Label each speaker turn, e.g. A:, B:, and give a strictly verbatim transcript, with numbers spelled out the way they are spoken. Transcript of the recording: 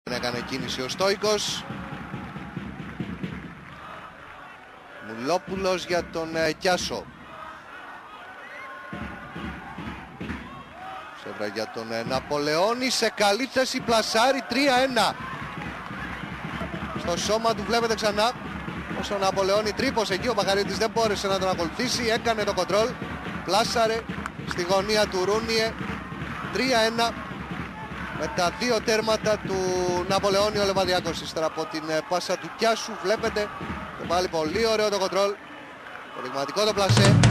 A: Έκανε κίνηση ο Στόικος. Μουλόπουλος για τον ε, Κιάσο. Σέβρα για τον ε, Ναπολεόνη, σε καλή θέση, πλασάρι, τρία ένα. Στο σώμα του βλέπετε ξανά όσο ο Ναπολεόνη τρύπωσε εκεί, ο Μαχαρίτης δεν μπόρεσε να τον ακολουθήσει, έκανε το κοντρόλ, πλάσαρε στη γωνία του Ρούνιε. Τρία ένα με τα δύο τέρματα του Ναπολεόνη ο Λεβαδιακός. Ύστερα από την πάσα του Κιάσου βλέπετε, το πάλι πολύ ωραίο το κοντρόλ, το δειγματικό το πλασέ.